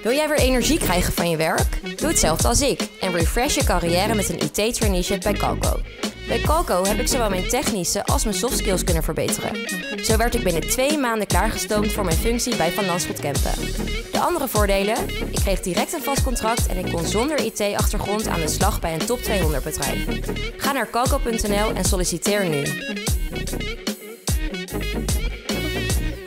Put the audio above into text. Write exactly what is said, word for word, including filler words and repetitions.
Wil jij weer energie krijgen van je werk? Doe hetzelfde als ik en refresh je carrière met een I T-traineeship bij Calco. Bij Calco heb ik zowel mijn technische als mijn soft skills kunnen verbeteren. Zo werd ik binnen twee maanden klaargestoomd voor mijn functie bij Van Lanschot Kempen. De andere voordelen? Ik kreeg direct een vast contract en ik kon zonder I T-achtergrond aan de slag bij een top tweehonderd bedrijf. Ga naar calco punt n l en solliciteer nu.